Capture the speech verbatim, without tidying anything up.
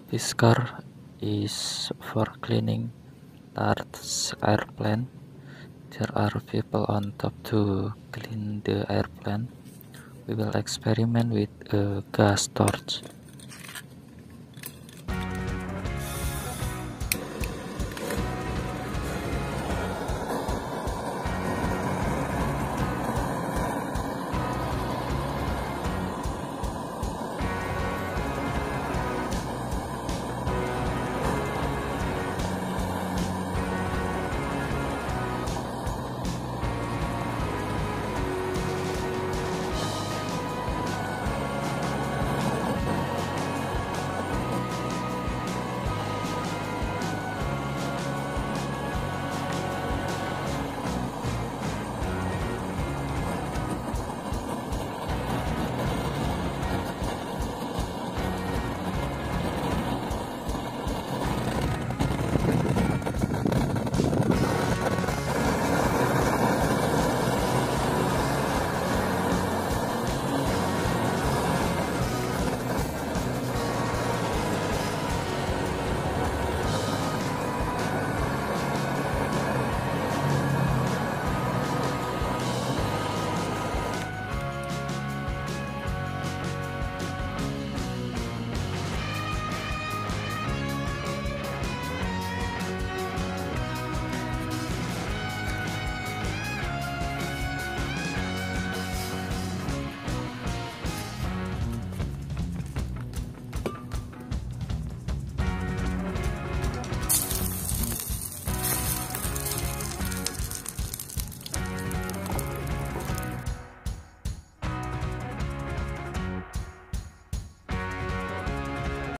This car is for cleaning large airplane. There are people on top to clean the airplane. We will experiment with a gas torch.